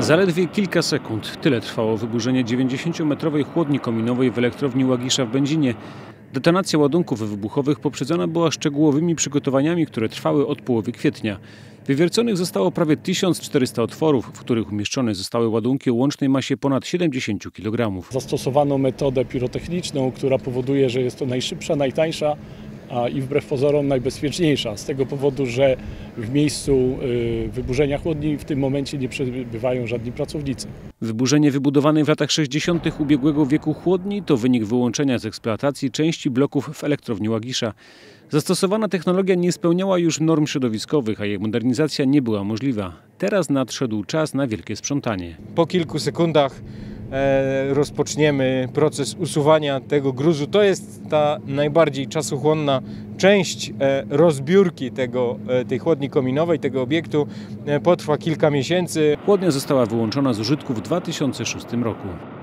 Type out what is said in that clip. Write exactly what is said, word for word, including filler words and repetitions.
Zaledwie kilka sekund. Tyle trwało wyburzenie dziewięćdziesięciometrowej chłodni kominowej w elektrowni Łagisza w Będzinie. Detonacja ładunków wybuchowych poprzedzona była szczegółowymi przygotowaniami, które trwały od połowy kwietnia. Wywierconych zostało prawie tysiąc czterysta otworów, w których umieszczone zostały ładunki o łącznej masie ponad siedemdziesiąt kilogramów. Zastosowano metodę pirotechniczną, która powoduje, że jest to najszybsza, najtańsza, a i wbrew pozorom najbezpieczniejsza. Z tego powodu, że w miejscu wyburzenia chłodni w tym momencie nie przebywają żadni pracownicy. Wyburzenie wybudowanej w latach sześćdziesiątych ubiegłego wieku chłodni to wynik wyłączenia z eksploatacji części bloków w elektrowni Łagisza. Zastosowana technologia nie spełniała już norm środowiskowych, a jej modernizacja nie była możliwa. Teraz nadszedł czas na wielkie sprzątanie. Po kilku sekundach e, rozpoczniemy proces usuwania tego gruzu. To jest ta najbardziej czasochłonna część e, rozbiórki tego, e, tej chłodni kominowej, tego obiektu. E, potrwa kilka miesięcy. Chłodnia została wyłączona z użytku w dwa tysiące szóstym roku.